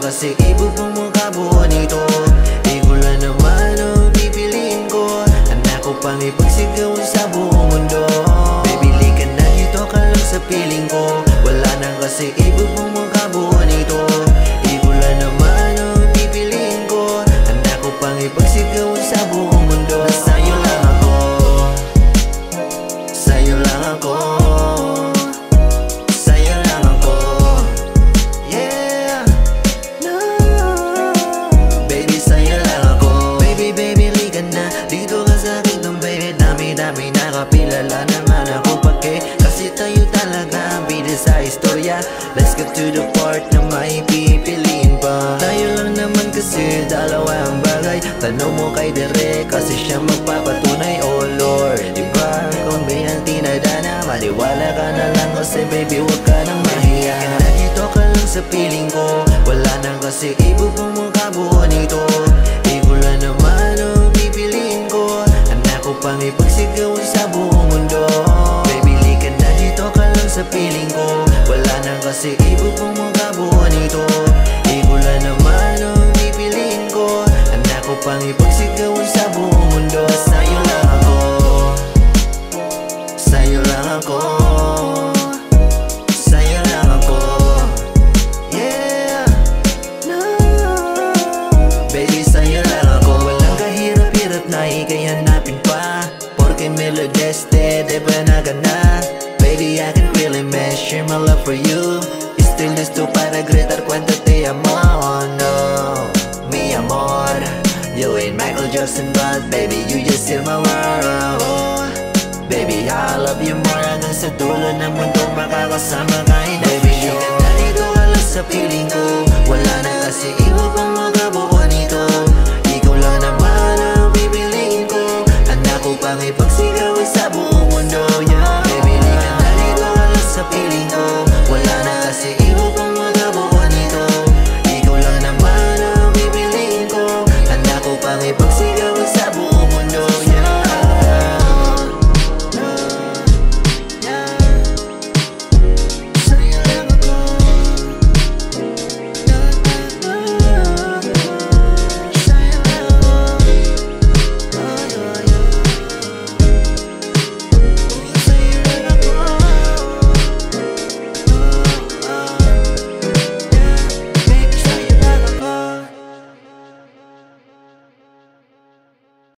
kasi ibubong mo kabuo nito. Di ko lang naman ang pipiliin ko. Anak ko pang ipagsigaw sa buong mundo. Baby, lika na dito ka lang sa piling ko. Wala na kasi ibubong mo kabuo nito. Di ko lang naman ang pipiliin ko. Anak ko pang ipagsigaw sa buong mundo. Sa'yo lang ako, sa'yo lang ako, sa'yo lang ako. Yeah, no. Baby, sa'yo lang ako. Baby, baby, lika na dito ka sa aking tambi. Dami-dami nakapilala naman ako pake. Kasi tayo talaga ang bida sa istorya. Let's get to the part na may pipiliin pa. Tayo lang naman kasi dalawa ang bagay. Tanong mo kay Dere kasi siya magpapatunay. Oh Lord, diba kung may ang tinadana, maliwala ka na lang kasi baby wag ka nang mahiya. Na dito ka lang sa piling ko. Wala na kasi ibubong mo kabuo nito. Di ko lang naman ang pipiliin ko. Anak ko pang ipagsigaw sa buong mundo. Baby, lika na dito ka lang sa piling ko. Wala na kasi ibubong mo kabuo nito. Di ko lang naman ang pipiliin ko. Anak ko pang ipagsigaw sa buong mundo. Sa'yo lang ako, sa'yo lang ako, sa'yo lang ako. Yeah, no. Baby, sa'yo lang ako. Walang kahirap-hirap na ika'y hanapin pa. Porque me lo deste de buena gana. Baby, I can really measure my love for you. Estoy listo para gritar cuando te amo. Oh no, mi amor. You ain't Michael Jackson but baby, you just heal my world. Oh, baby, I love you more. Hanggang sa dulo ng mundo makakasama ka. Baby, lika na dito ka lang sa piling ko.